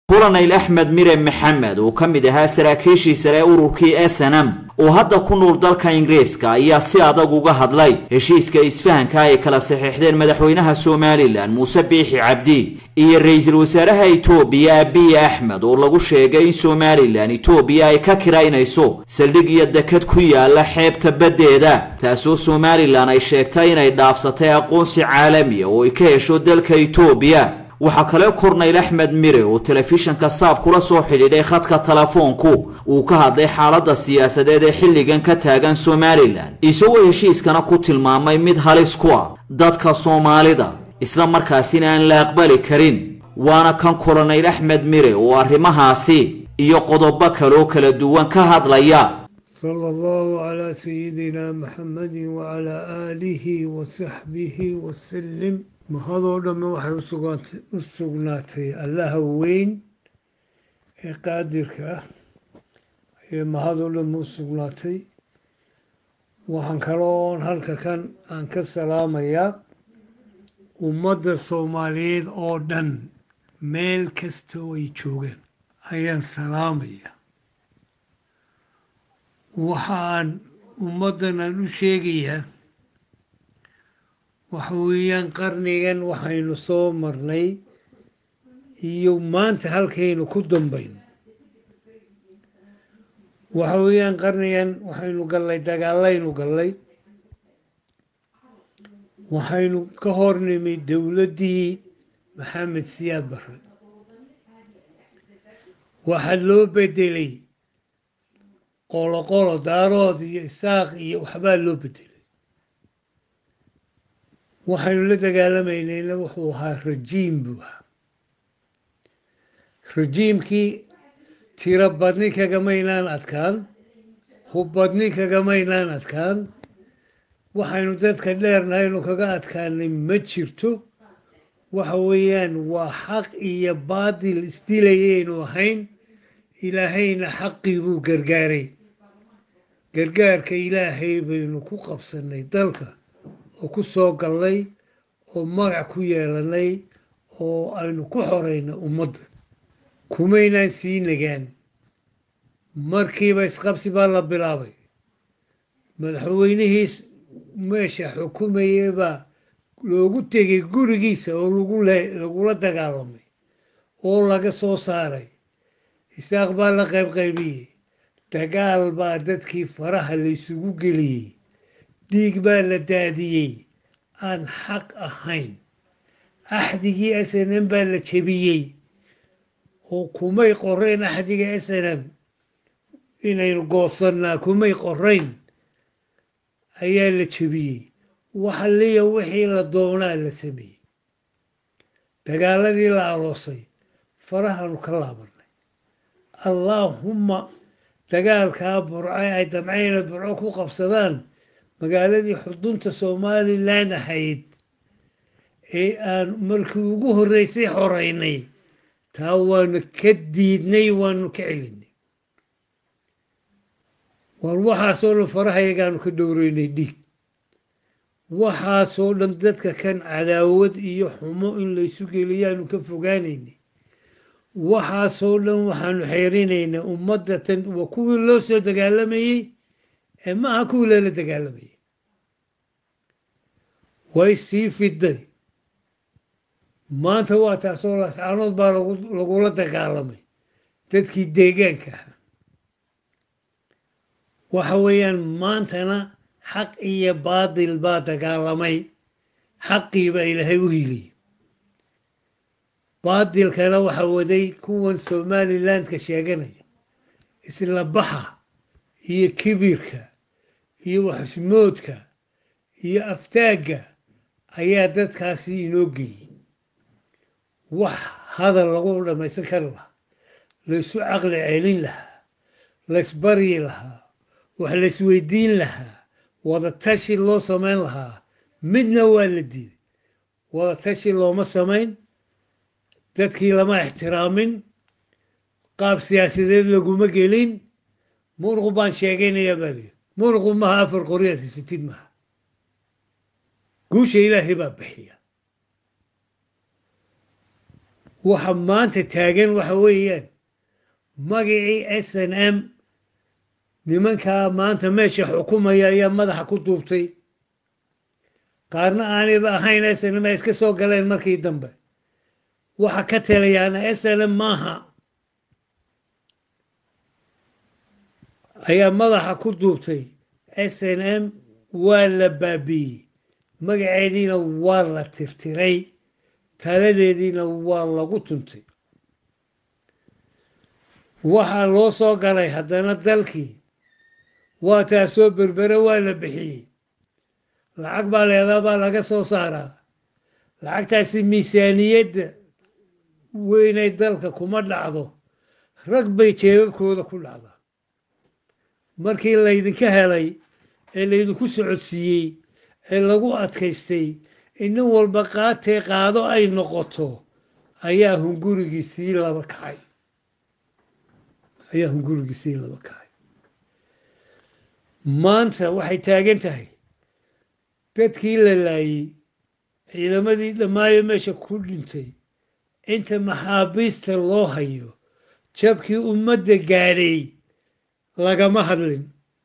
كولونيل أحمد ميري محمد وكمدها سراكيشي سرا ururkii SNM oo hadda ku nool dalka Ingiriiska ayaa si adag uga hadlay heshiiska isfahanka ay kala saxiixdeen madaxweynaha Soomaaliland Muuse Biixi Cabdi iyo ra'iisul wasaaraha Itoobiya Abiy Ahmed oo lagu sheegay in Soomaaliland Itoobiya ay ka kiraynayso saldhig iyo dekad ku yaala xeebta badeeda taasoo Soomaaliland ay sheegtay inay dhaafsatay aqoonsi caalami ah oo ay ka hesho dalka Itoobiya waxa kale Korneyl Axmed Mire oo telefishanka saab kula soo xidhiidhay khadka telefoonku uu ka hadlay xaaladda siyaasadeed ee xilligan ka taagan Soomaaliland isagoo heshiiskana ku tilmaamay mid halis ku ah dadka Soomaalida isla markaasina aan la aqbali karin waana kan Korneyl Axmed Mire oo arrimahaasi iyo qodobo kale oo kala duwan ka hadlaya sallallahu ala sayyidina Muhammadin wa ala alihi wa sahbihi wa sallim mahadoo dhamma waxay u sugnaatay allaha weyn ee qaadirka ah ee mahadoo dhamma u sugnaatay waxaan kaloo halka kan aan ka salaamayaa ummadda Soomaaliyeed oo dhan meel kasta oo ay joogaan ayaan salaamayaa waxaan ummaddan aan u sheegayaa waxweeyaan qarnigan waxaynu soo marnay iyo maanta halkaynu ku dambayno waxweeyaan qarnigan waxaynu gallay dagaalaynu gallay waxaynu ka hor nimid dowladdii Maxamed Siyaad Barre waxaa loo bedelay qolo daarood iyo isaaq iyo waxbaa loo bedelay waxaynu la dagaalamaynayna wuxuu ahaa rajiim buu ahaa rajiimkii tiro badni kagamaynaan adkaan hubbadni kagamaynaan adkaan waxaynu dadka dheernahaynu kaga adkaanay ma jirto waxa weeyaan waa xaq iyo baadil isdilayaynu ahayn ilaahayna xaqii buu gargaaray gargaarka ilaahay baynu ku qabsannay dalka oo ku soo gallay oo magac ku yeelanay oo aynu ku xoreyna ummadda kumaynaan sii nagaan markiiba isqabsi baa la bilaabay madaxweynihii meesha xukumayay baa loogu tegay gurigiisa oo lagula dagaalamay oo laga soo saaray isaaq baa la qaybqaybiyey dagaal baa dadkii faraha laysugu geliyey dhiig baa la daadiyey aan xaq ahayn axdigii SNM baa la jebiyey oo kumay qorrayn axdiga SNM inaynu goosannaa kumay qorrayn ayaa la jebiyey waxa liya wixii la doonaa la sameeyey dagaaladii la aroosay farahanu ka laabanay allaahumma dagaalkaa burco ay damcayna burco ku qabsadaan magaaladii xudunta Somaliland ahayd ee aan markii ugu horeysay xoreynay taa waanu ka diidnay waanu ka celinay war waxaasoo dhan farahayagaanu ka dhowreynay dhiig waxaasoo dhan dadka kan cadaawad iyo xumo in laysu geliyaanu ka fogaanaynay waxaasoo dhan waxaanu xeerinaynaa ummadda tan waa kuwii loo soo dagaalamayey ee maaha kuwii lala dagaalamayay way sii fiday maanta waa taasoo lascaanood baa lagula dagaalamay dadkii deegaanka ahaa waxa weeyaan maantana xaq iyo baadil baa dagaalamay xaqii baa ilaahay u hiliyey baadilkana waxa waday kuwan Somalilandka sheeganaya isla baxa iyo kibirka iyo waxsmoodka iyo aftaaga ayaa dadkaasi inoo geeyey wax hadal lagu dhamaysan kari lahaa laysu caqli celin lahaa laysbaryi lahaa wax laysweydiin lahaa wada tashi loo samayn lahaa midna waa la diiday wada tashi looma samayn dadkii lama ixtiraamin qaab siyaasadeed laguma gelin muruq baan sheegaynayaa baa layidhi muruqu maha afar qoryaad haysatid maha guusha ilaahay baa bixiya waxa maanta taagan waxa weeyaan magacii SNM nimankaa maanta meesha xukumaya ayaa madaxa ku duubtay qaarna aanayba ahayn SNM ay iska soo galeen markii dambe waxa ka talayaana SNM maaha ayaa madaxa ku duubtay SNM waa la baabiiyey magaceediina waa la tirtiray taladeediina waa lagu tuntay waxaa loo soo galay haddana dalkii waa taasoo berbere waa la bixiyey lacag baa leedaa baa laga soo saaraa lacagtaasi miisaaniyadda weynay dalka kuma dhacdo rag bay jeebabkooda ku dhacdaa markii laydinka helay ee laydinku socodsiiyey ee lagu adkaystay in nin walba qaatee qaado ay noqoto ayaa hungurigiisii laba kacay maanta waxay taagan tahay dadkii la laayey ciidamadii dhammaayo meesha ku dhintay inta maxaabiista loo hayo jabkii ummadda gaadhay lagama hadlin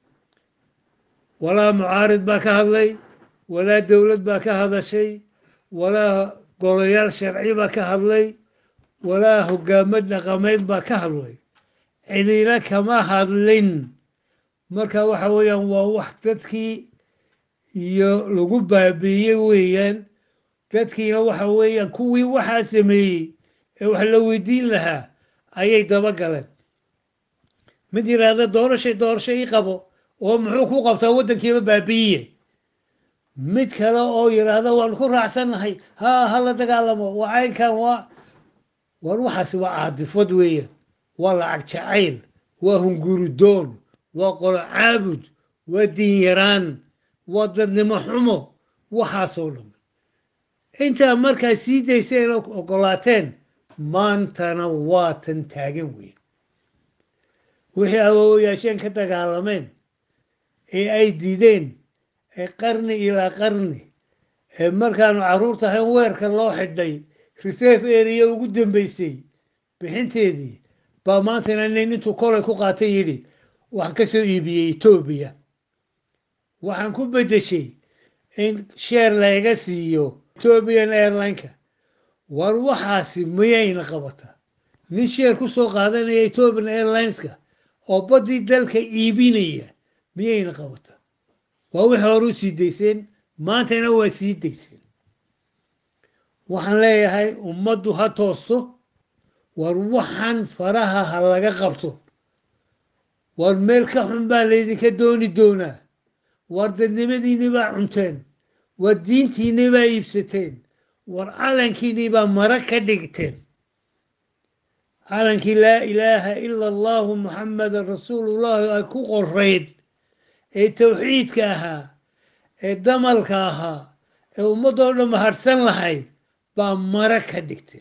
walaa mucaarid baa ka hadlay walaa dowlad baa ka hadashay walaa golayaal sharci baa ka hadlay walaa hoggaamo dhaqameed baa ka hadlay cidina kama hadlin marka waxa weeyaan waa wax dadkii iyo lagu baabiiyey weeyaan dadkiina waxa weeyaan kuwii waxaa sameeyey ee wax la weydiin lahaa ayay daba galeen mid yidhaahda doorasho ii qabo oo muxuu ku qabtaa waddankiiba baabi'iye mid kale oo yidhaahda waan ku raacsannahay ha la dagaalamo waa caynkan war waxaasi waa caadifad weeyaan waa lacag jacayl waa hunguridoon waa qolo caabud waa diin yaraan waa dadnimo xumo waxaasoo dhan intaa markaa sii dayseen oo oggolaateen maantana waa tan taagan weyn wixii awoowayaasheen ka dagaalameen ee ay diideen ee qarni ilaa qarni ee markaanu carruurta ahayn weerka loo xidhay reserve area ugu dambaysay bixinteedii baa maantana nin intuu kolay ku qaatay yidhi waxaan ka soo iibiyey Etoobiya waxaan ku beddeshay in sheer layga siiyo Ethiopian Airlines-ka war waxaasi miyayna qabataa nin sheer ku soo qaadanaya Ethiopian Airlines-ka oo baddii dalka iibinaya miyayna qabataa waa wixii hore u sii dayseen maantana waa sii dayseen waxaan leeyahay ummaddu ha toosto war waxaan faraha ha laga qabto war meel ka xun baa laydinka dooni doonaa war dadnimadiinni baa cunteen war diintiinni baa iibsateen war calankiinni baa mara ka dhigteen calankii laa ilaaha ila allahu muxammadan rasuulullahi ay ku qorayd ee tawxiidka ahaa ee damalka ahaa ee ummaddoo dhan mahadhsan lahayd baa mara ka dhigteen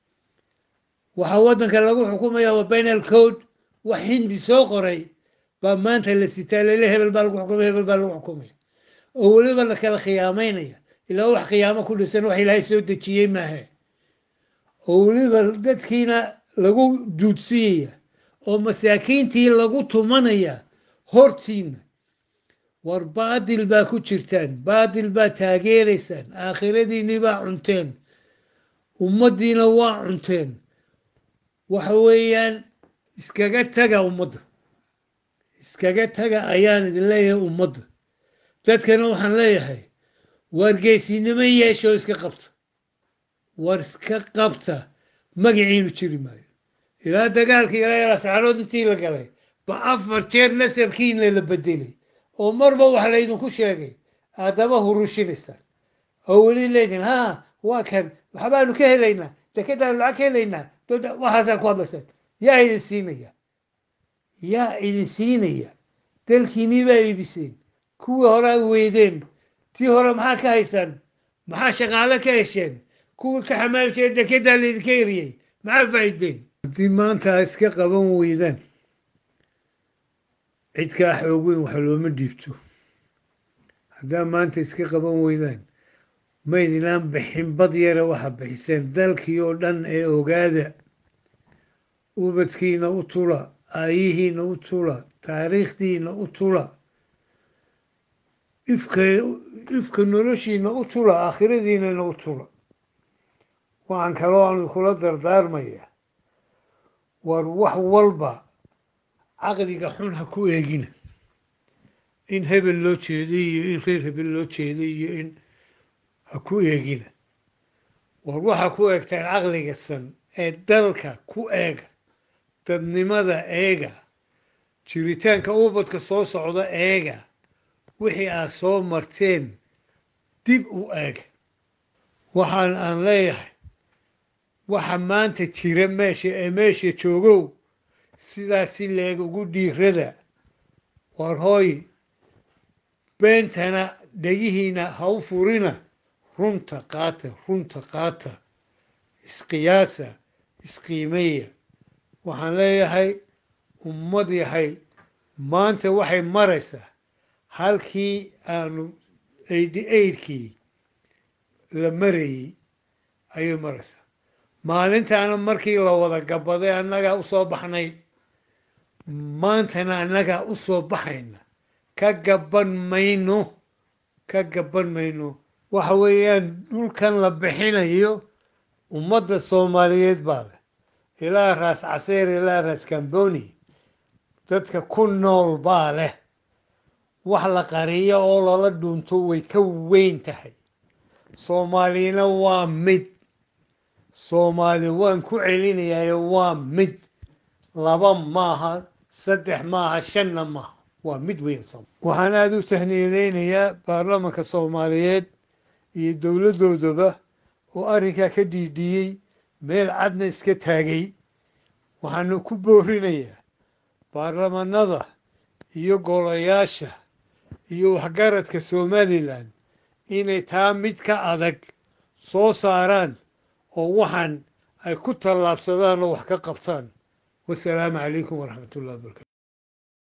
waxaa waddanka lagu xukumaya waa penal code wax hindi soo qoray baa maanta la sitaa lele hebel baa lagu xukumaya hebel baa lagu xukumaya oo weliba la kala khiyaamaynaya ilaa wax khiyaamo ku dhisan wax ilaahay soo dejiyey maahe oo weliba dadkiina lagu duudsiyaya oo masaakiintii lagu tumanaya hortiina war baadil baa ku jirtaan baadil baa taageeraysaan aakhiradiinni baa cunteen ummaddiina waa cunteen waxa weeyaan iskaga taga ummadda iskaga taga ayaan idin leeyahay ummadda dadkana waxaan leeyahay wargeysinimo yeeshoo iska qabta war iska qabta magaciinu jiri maayo ilaa dagaalkii ilaa ascarood intii la galay ba 4 jeer nasabkiina la bedelay oo marba wax laydinku sheegay aadaba hurushinaysaan oo weli leedin waa kan waxbaanu ka helaynaa dekedaanu lacag ka helaynaa waxaasaan ku hadlaysaan yaa idin siinaya dalkiinnii baa iibiseen kuwii horaa weydeen tii hore maxaa ka haysaan maxaa shaqaale ka hesheen kuwii ka xamaalshee dekedaa laydinka eriyey maxaa faa'iideen haddii maanta iska qaban weydaan cid kaa xoog weyn wax looma dhiibto haddaa maanta iska qaban weydaan maydinaan bixin bad yara waxa bixiseen dalkii oo dhan ee ogaada ubadkiina u tula aayihiina u tula taariikhdiina u tula ifka noloshiina u tula aakhiradiinana u tula waxaan kaloo aanu kula dardaarmaya war wax walba caqliga xun ha ku eegina in hebel loo jeeday iyo in reer hebel loo jeeday iyo in ha ku eegina war waxa ku eegtaan caqliga san ee dalka ku eega dadnimada eega jiritaanka ubadka soo socda eega wixii aad soo marteen dib u eega waxaan aan leeyahay waxa maanta jira meesha joogow sidaasi leeg ugu dhiirada war hooy beentana dhegihiina ha u furina runta qaata isqiyaasa isqiimeeya waxaan leeyahay ummad yahay maanta waxay maraysaa halkii aanu 88kii la marayey ayay maraysaa maalintaana markii la wada gabaday annagaa u soo baxnay maantana annagaa u soo baxayna ka gaban mayno waxa weeyaan dhulkan la bixinayo ummadda soomaaliyeed baa leh ilaa raas caseer ilaa raas kamboni dadka ku nool baa leh wax la qariyo oo lala dhuunto way ka weyn tahay soomaalina waa mid soomaali waan ku celinayaayo waa mid 2 maaha 3 maaha 5 maaha waa mid weyn waxaan aada u tahniyadeynayaa baarlamaanka soomaaliyeed iyo dowladdoodaba oo arrinkaa ka dhiidhiyey meel cadna iska taagay waxaanu ku boorinayaa baarlamaanada iyo golayaasha iyo waxgaradka somalilan inay taa mid ka adag soo saaraan oo waxaan ay ku tallaabsadaan oo wax ka qabtaan wasalaamu calaykum waraxmatullahi wabarakatu